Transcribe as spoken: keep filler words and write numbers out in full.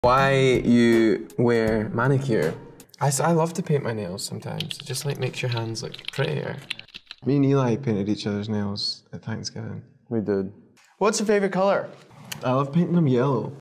Why you wear manicure? I, s I love to paint my nails sometimes. It just like makes your hands look prettier. Me and Eli painted each other's nails at Thanksgiving. We did. What's your favorite color? I love painting them yellow.